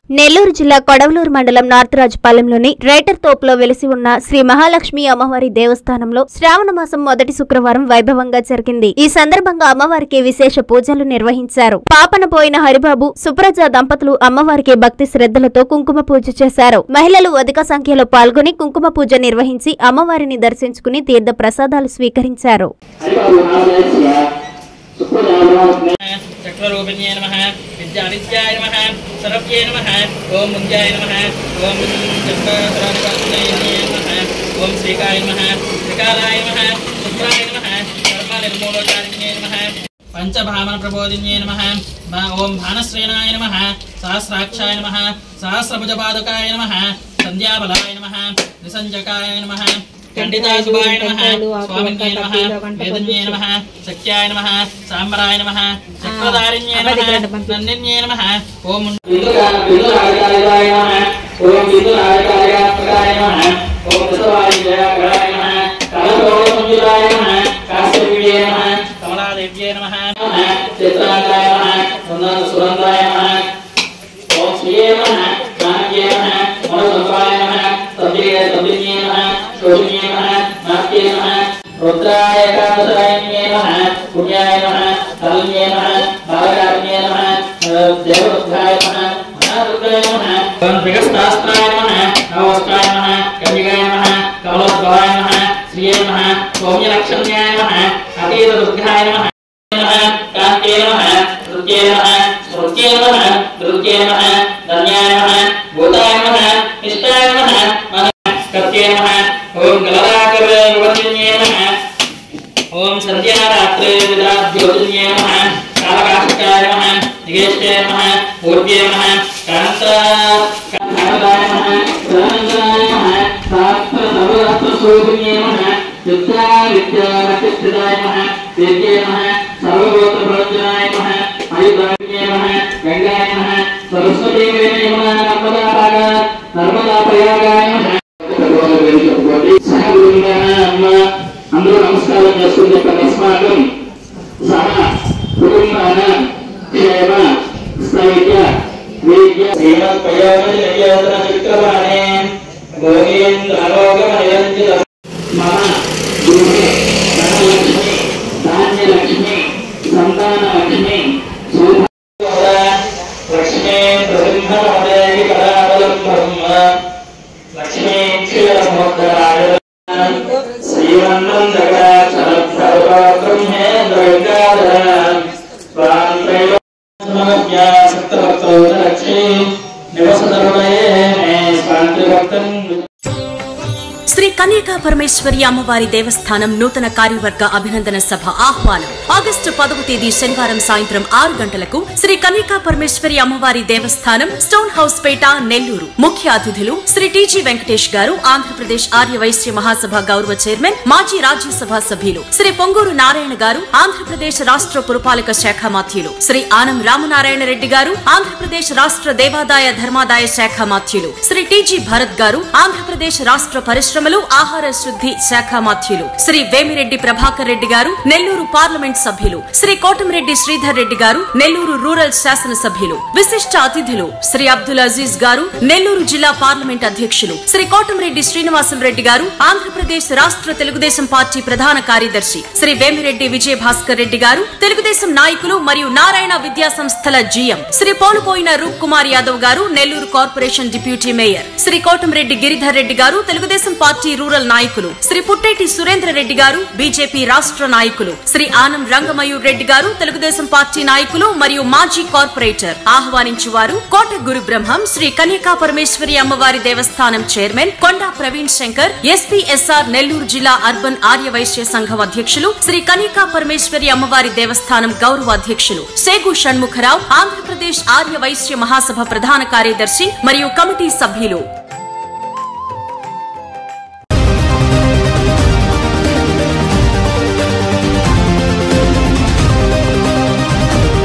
నెల్లూరు జిల్లా కొడవలూరు మండలం నార్తరాజుపాలెంలోని రైటర్ తోపులో వెలిసి ఉన్న శ్రీ మహాలక్ష్మి అమ్మవారి దేవస్థానంలో శ్రావణ మాసం మొదటి శుక్రవారం వైభవంగా జరిగింది. ఈ సందర్భంగా అమ్మవారికి విశేష పూజలు నిర్వహించారు. పాపన పోయిన హరిబాబు, సుప్రజ దంపతులు అమ్మవారికి భక్తి శ్రద్ధలతో కుంకుమ పూజ చేశారు. మహిళలు అధిక సంఖ్యలో పాల్గొని కుంకుమ పూజ నిర్వహించి అమ్మవారిని దర్శించుకుని తీర్థ ప్రసాదాలు స్వీకరించారు. चक्ररूपिण्ये नमः विद्यादित्याय नमः सरव्ये नमः ओम मुञ्जाय नमः ओम चक्रधराधिपतये नमः ओम श्रीकाय नमः श्रीकालाय नमः शुक्राय नमः कर्मनिर्मूलकारिण्ये नमः पंचभावन प्रबोधिन्ये नमः ओम भानश्रेणाय नमः सहस्राक्षाय नमः सहस्रभुजपादुकाय नमः संध्याबलाय नमः निसंजकाय नमः खंडिताशुभाय नमः स्वामिन्ये नमः वेदन्ये नमः सख्याय नमः सांबराय नमः चक्रधारिण्ये नमः नन्दिन्ये नमः ओम विदुराय नमः ओम विदुराय नमः ओम दशवाय नमः कालभैरवाय नमः काश्यपीये नमः कमलादेव्ये नमः चित्राय नमः सुरंदाय नमः ओम श्रीये नमः ज्ञानये नमः मनोसंवाय नमः तद्ये नमः शोभिन्ये नमः नाट्ये नमः रुद्राय कामसरायन्ये नमः पुण्याय नमः कालन्ये नमः भागराज्ञे नमः देवरुद्राय नमः महारुद्राय नमः विगस्तास्त्राय नमः नवस्त्राय नमः कन्यकाय नमः कमलोद्भवाय नमः श्रिये नमः सौम्यलक्षण्याय नमः अतीतदुर्गाय नमः कान्ते नमः रुद्ये नमः स्मृत्ये नमः रुद्ये नमः धन्याय नमः भूताय नमः इष्टाय नमः कत्ये नमः ओम गलराकरवन्ये नमः ओम संध्यारात्रे विद्राज्योतिन्ये नमः कालकाशिकाय नमः निगेष्टे नमः पूर्व्ये नमः कान्ताय नमः सानंदाय नमः शास्त्रसर्वशास्त्रशोभिन्ये नमः विद्याविद्यानक्षत्राय नमः वेद्ये नमः सर्वगोत्रप्रवचनाय नमः आयुधाय नमः गंगाय नमः सरस्वती नमः नर्मदा प्रयागाय नमः అందరూ నమస్కారం చేసుకుని చెప్పండి. అస్మాకం సహ కుటుంబాన క్షేమ స్థైర్య వీర్య సేన ప్రయోజన చక్రవాణే భోగేంద్ర ఆరోగ్యమయంజిత మమ గృహే ధనలక్ష్మి ధాన్యలక్ష్మి సంతానలక్ష్మి లక్ష్మీ ప్రసింహదేవి కళావలంబం లక్ష్మీ క్షీరసముద్రాయ శ్రీవన్నందగా బ్రహ్మేంద్రగంగాధర లక్ష్మీ నివసదరుణయే స్వాంతిభక్తం. శ్రీ కన్యకా పరమేశ్వరి అమ్మవారి దేవస్థానం నూతన కార్యవర్గ అభినందన సభ ఆహ్వానం. ఆగస్టు 10వ తేదీ శనివారం సాయంత్రం 6 గంటలకు శ్రీ కన్యకా పరమేశ్వరి అమ్మవారి దేవస్థానం, స్టోన్ హౌస్ పేట, నెల్లూరు. ముఖ్య అతిథులు శ్రీ టీజీ వెంకటేష్ గారు, ఆంధ్రప్రదేశ్ ఆర్యవైశ్య మహాసభ గౌరవ చైర్మన్, మాజీ రాజ్యసభ సభ్యులు శ్రీ పొంగూరు నారాయణ గారు, ఆంధ్రప్రదేశ్ రాష్ట్ర పురపాలక శాఖ మాత్యులు శ్రీ ఆనం రామనారాయణ రెడ్డి గారు, ఆంధ్రప్రదేశ్ రాష్ట్ర దేవాదాయ ధర్మాదాయ శాఖ మాత్యులు శ్రీ టీజీ భరత్ గారు, ఆంధ్రప్రదేశ్ రాష్ట్ర పరిశ్రమలు ఆహార శుద్ధి శాఖ మాత్యులు శ్రీ వేమిరెడ్డి ప్రభాకర్ రెడ్డి గారు, నెల్లూరు పార్లమెంట్ సభ్యులు శ్రీ కోటమిరెడ్డి శ్రీధర్ రెడ్డి గారు, నెల్లూరు రూరల్ శాసన సభ్యులు. విశిష్ట అతిథులు శ్రీ అబ్దుల్ అజీజ్ గారు, నెల్లూరు జిల్లా పార్లమెంట్ అధ్యక్షులు శ్రీ కోటమిరెడ్డి శ్రీనివాసం రెడ్డి గారు, ఆంధ్రప్రదేశ్ రాష్ట్ర తెలుగుదేశం పార్టీ ప్రధాన కార్యదర్శి శ్రీ వేమిరెడ్డి విజయభాస్కర్ రెడ్డి గారు, తెలుగుదేశం నాయకులు మరియు నారాయణ విద్యా సంస్థల జీఎం శ్రీ పోలుపోయిన రూప్ కుమార్ యాదవ్ గారు, Nellore corporation deputy mayor Shri Kotamreddy Giridhar Reddy గారు, తెలుగుదేశం పార్టీ రూరల్ నాయకులు శ్రీ పుట్టేటి సురేంద్ర రెడ్డి గారు, బీజేపీ రాష్ట్ర నాయకులు శ్రీ ఆనం రంగమయూర్ రెడ్డి గారు, తెలుగుదేశం పార్టీ నాయకులు మరియు మాజీ కార్పొరేటర్. ఆహ్వానించువారు కోట గురు బ్రహ్మం శ్రీ కన్యకా పరమేశ్వరి అమ్మవారి దేవస్థానం చైర్మన్ కొండా ప్రవీణ్ శంకర్, ఎస్పీఎస్ఆర్ నెల్లూరు జిల్లా అర్బన్ ఆర్యవైశ్య సంఘం అధ్యక్షులు శ్రీ కన్యకా పరమేశ్వరి అమ్మవారి దేవస్థానం గౌరవ అధ్యక్షులు సేగు షణ్ముఖరావు, ఆంధ్రప్రదేశ్ ఆర్యవైశ్య మహాసభ ప్రధాన కార్యదర్శి మరియు కమిటీ సభ్యులు.